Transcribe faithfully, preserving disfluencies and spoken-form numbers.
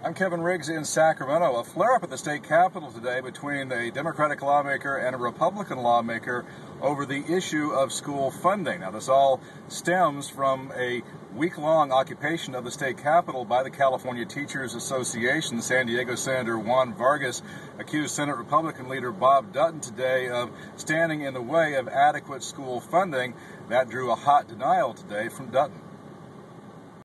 I'm Kevin Riggs in Sacramento. A flare-up at the state capitol today between a Democratic lawmaker and a Republican lawmaker over the issue of school funding. Now, this all stems from a week-long occupation of the state capitol by the California Teachers Association. San Diego Senator Juan Vargas accused Senate Republican leader Bob Dutton today of standing in the way of adequate school funding. That drew a hot denial today from Dutton.